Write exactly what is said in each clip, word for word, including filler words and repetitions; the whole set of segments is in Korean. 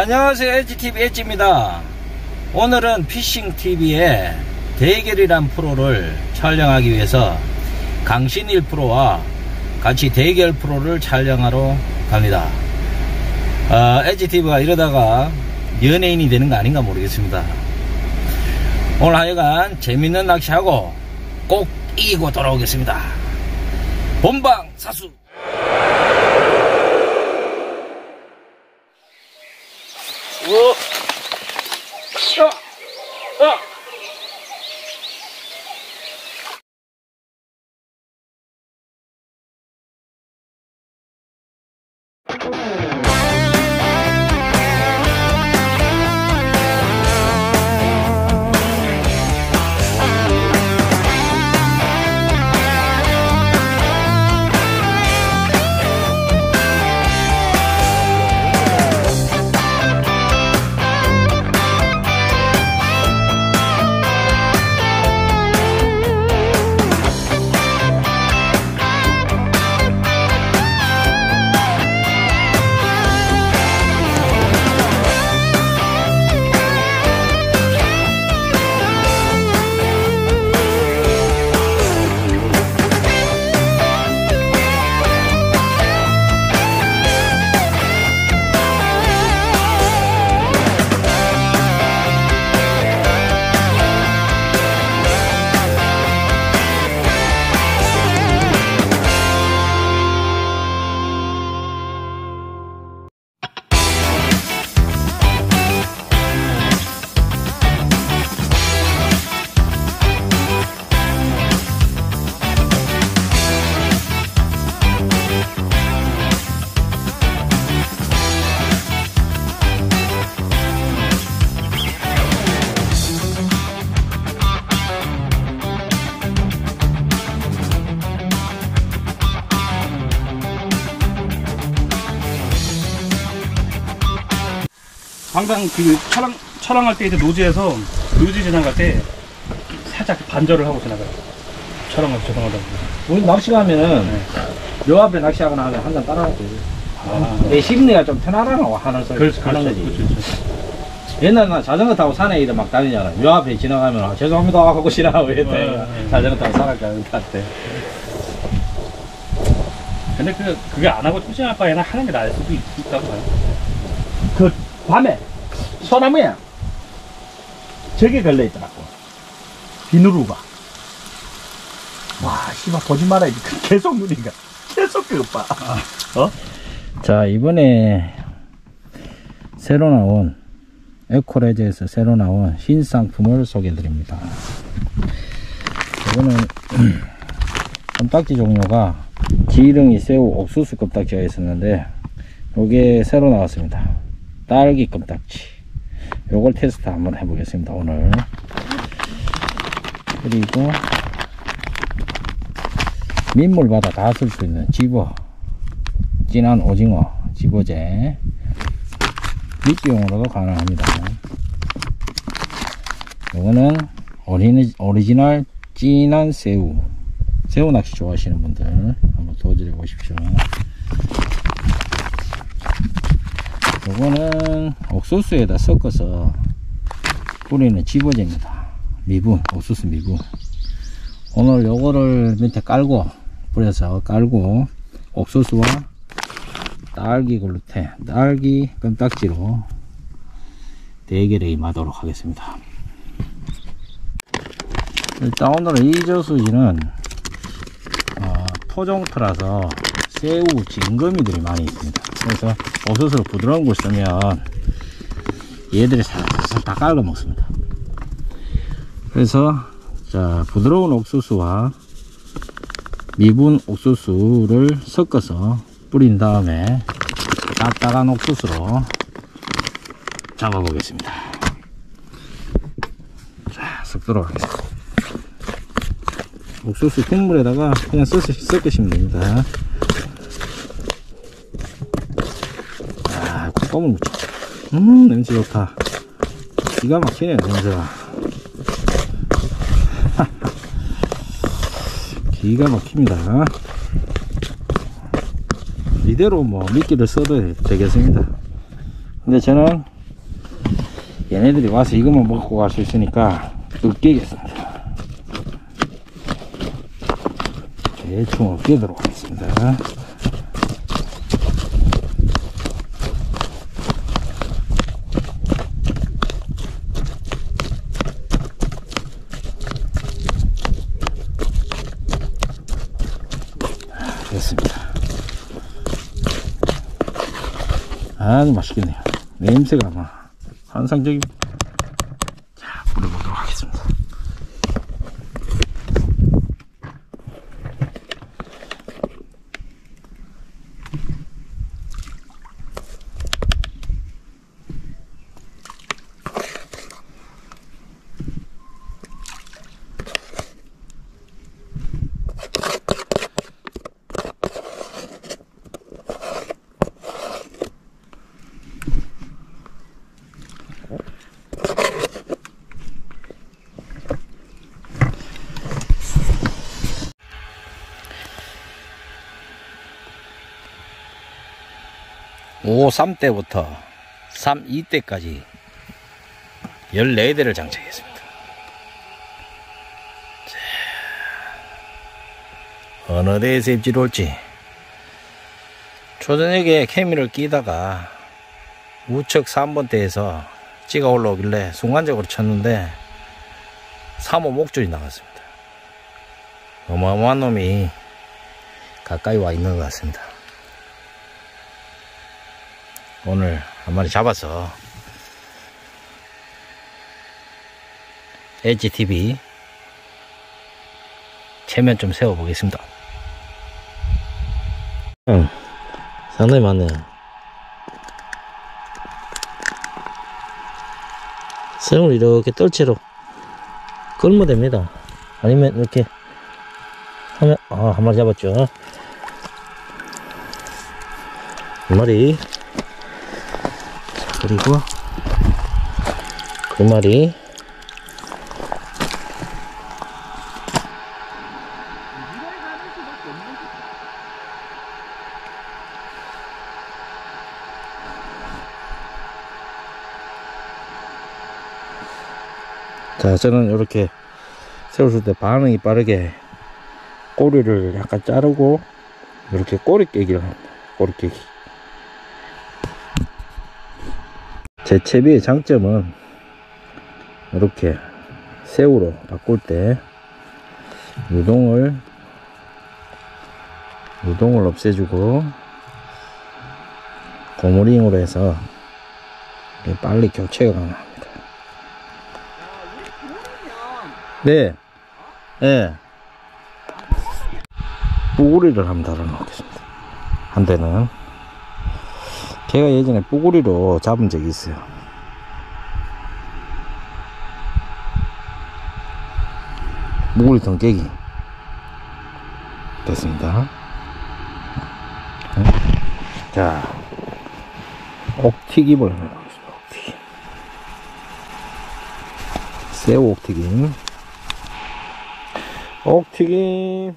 안녕하세요, 엣지티비 엣지입니다. 오늘은 피싱티비의 대결이란 프로를 촬영하기 위해서 강신일 프로와 같이 대결 프로를 촬영하러 갑니다. 어, 엣지티비가 이러다가 연예인이 되는 거 아닌가 모르겠습니다. 오늘 하여간 재밌는 낚시하고 꼭 이기고 돌아오겠습니다. 본방 사수. 오, 어, 어. 항상 그 촬영, 촬영할 때 이제 노지에서 노지 지나갈 때 살짝 반절을 하고 지나가요. 촬영할 때 죄송하다고. 우리 낚시 가면은 네. 요 앞에 낚시하거나 하면 항상 따라가고 아, 내 심리가 좀 편하라고 하는 소리 그렇지, 하는 그렇죠, 거지. 그렇죠, 그렇죠. 옛날 나 자전거 타고 산에 이래 막 다니잖아. 요 앞에 지나가면 아, 죄송합니다 하고 지나가고 이랬다. 네. 자전거 타고 산에 가는 것 같아. 근데 그, 그게 안 하고 초심할 바에는 하는 게 나을 수도 있, 있다고 봐요. 그 밤에 소나무에 저게 걸려있더라고. 비누루가. 와, 씨발, 보지 말아야지. 계속 눈이가. 계속 그거 봐. 어? 자, 이번에 새로 나온 에코레즈에서 새로 나온 신상품을 소개해 드립니다. 이거는 껌딱지 종류가 지렁이, 새우, 옥수수 껌딱지가 있었는데 요게 새로 나왔습니다. 딸기 껌딱지. 요걸 테스트 한번 해보겠습니다, 오늘. 그리고 민물바다 다 쓸 수 있는 집어, 진한 오징어 집어제, 미끼용으로도 가능합니다. 요거는 오리지, 오리지널 진한 새우, 새우 낚시 좋아하시는 분들 한번 도전해 보십시오. 요거는 옥수수에다 섞어서 뿌리는 집어제입니다. 미분, 옥수수 미분. 오늘 요거를 밑에 깔고, 뿌려서 깔고 옥수수와 딸기 글루텐, 딸기 껌딱지로 대결에 임하도록 하겠습니다. 일단 오늘은 이 저수지는 어, 토종터라서 새우, 징거미들이 많이 있습니다. 그래서 옥수수를 부드러운 걸 쓰면 얘들이 살살 다 깔아 먹습니다. 그래서 자, 부드러운 옥수수와 미분 옥수수를 섞어서 뿌린 다음에 딱딱한 옥수수로 잡아 보겠습니다. 자, 섞도록 하겠습니다. 옥수수 국물에다가 그냥 섞으시면 됩니다. 아, 콧감을 묻혀. 음, 냄새 좋다. 기가 막히네요, 냄새가. 기가 막힙니다. 이대로 뭐 미끼를 써도 되겠습니다. 근데 저는 얘네들이 와서 이것만 먹고 갈 수 있으니까 으깨겠습니다. 대충 으깨도록 하겠습니다. 됐습니다. 아주 맛있겠네요. 냄새가 아마 환상적인. 자, 뿌려보도록 하겠습니다. 오삼 대부터 삼십이 대까지 열네 대를 장착했습니다. 자, 어느 대에서 입질 올지. 초저녁에 케미를 끼다가 우측 삼 번 대에서 찌가 올라오길래 순간적으로 쳤는데 삼 호 목줄이 나갔습니다. 어마어마한 놈이 가까이 와 있는 것 같습니다. 오늘 한 마리 잡아서 엣지티비 체면 좀 세워 보겠습니다. 응, 상당히 많네요. 새우를 이렇게 뜰채로 끌면 됩니다. 아니면 이렇게 하면, 아, 한 마리 잡았죠. 한 마리. 그리고 두 마리. 자, 저는 이렇게 세웠을 때 반응이 빠르게 꼬리를 약간 자르고 이렇게 꼬리 깨기를 합니다. 꼬리 깨기. 제 채비의 장점은 이렇게 새우로 바꿀 때 유동을 유동을 없애주고 고무링으로 해서 빨리 교체가 가능합니다. 네, 네. 뿌구리를 한번 달아 놓겠습니다. 한 대는 제가 예전에 뿌구리로 잡은 적이 있어요. 뿌구리 등 깨기 됐습니다. 자, 옥튀김을 해보겠습니다. 옥튀김. 새우 옥튀김. 옥튀김.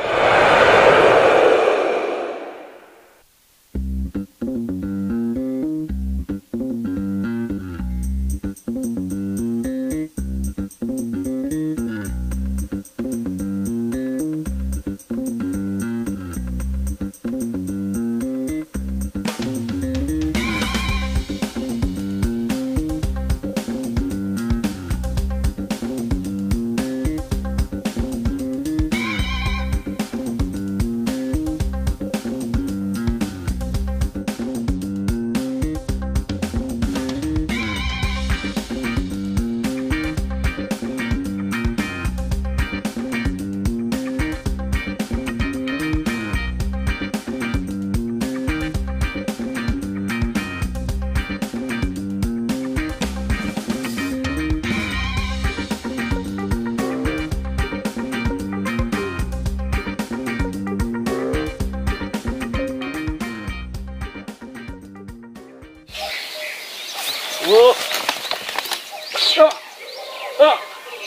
오! 야! 야!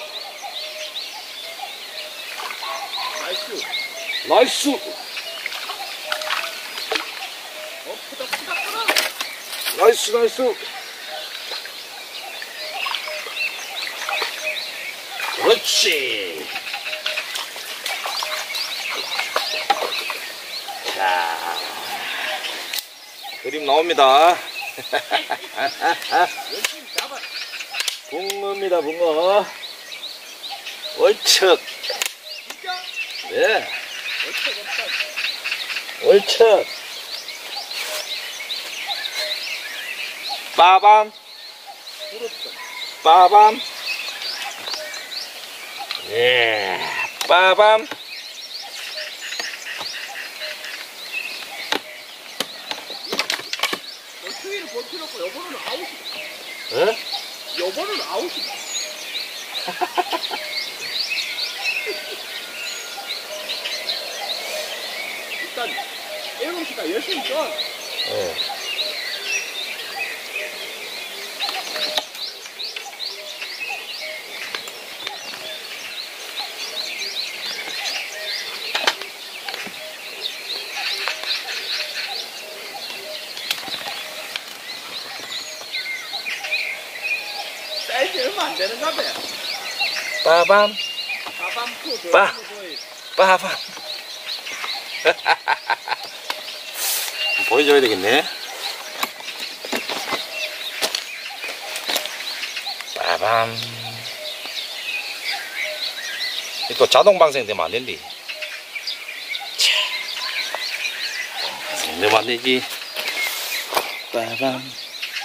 나이스! 나이스! 어, 크다, 크다, 크다! 나이스, 나이스! 그렇지. 자, 그림 나옵니다. 붕어입니다, 붕어. 월척. 네. 월척. 빠밤. 빠밤. 예. 빠밤. 수위를 볼 필요 없고 요거는 아웃이다. 예? 요거는 아웃이다. 일단 일곱 시가 열심히 쪄. 예. 사이즈 얼마 안 되는가 봐. 빠밤. 사밤프 빠. 빠밤. 보여줘야 되겠네. 빠밤. 또 자동 방생 되면 안 된디. 방생 되면 안 되지. 빠밤.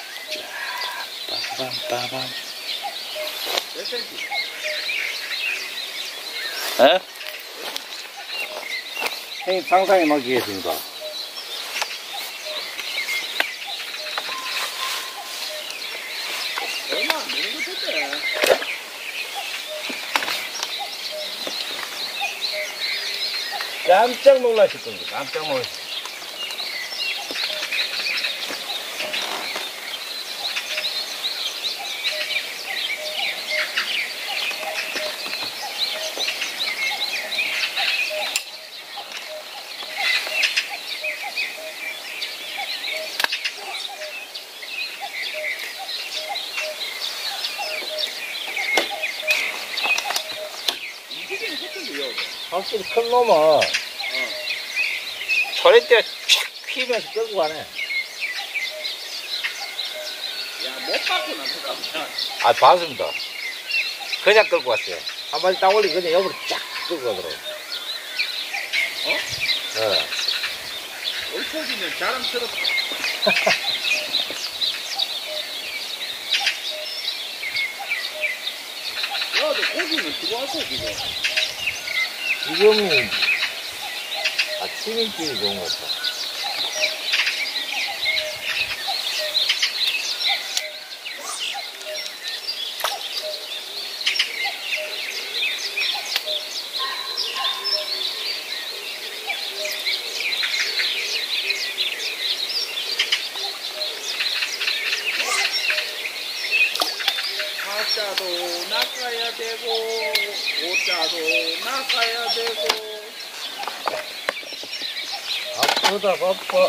빠밤, 빠밤. 몇 센치? 에? 형님 상상에 맡기겠습니다. 얼마 안 되는 거 됐대. 깜짝 놀라실 겁니다. 깜짝 놀라실 겁니다. 이기기는 했던데요. 확실히 큰 놈은 처리대가 촥 휘면서 끌고 가네. 야, 못 받고 나서 가면 아, 봤습니다. 그냥 끌고 갔어요. 한 마리 딱 올리고 그냥 옆으로 쫙 끌고 가더라고요. 어? 네. 얼토기는 자랑스럽다. 야, 너 고기는 들어왔어, 지금. 지금은 아침 일찍이 좋은 것 같다. 가짜도 낚아야 되고, 오자도 낚아야 되고. 바쁘다, 바빠.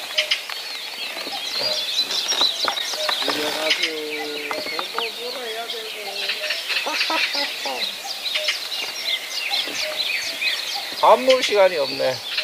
이래가지고 돈도 벌어야 되고. 밥 먹을 시간이 없네.